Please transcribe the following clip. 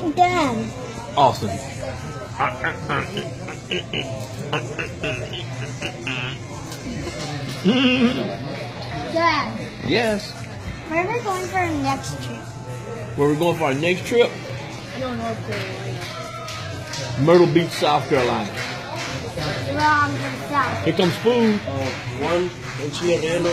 Dad. Awesome. Dad, Yes. where are we going for our next trip? Where we're going for our next trip? No, North Carolina. Myrtle Beach, South Carolina. Wrong, south. Here comes food. One, and she had the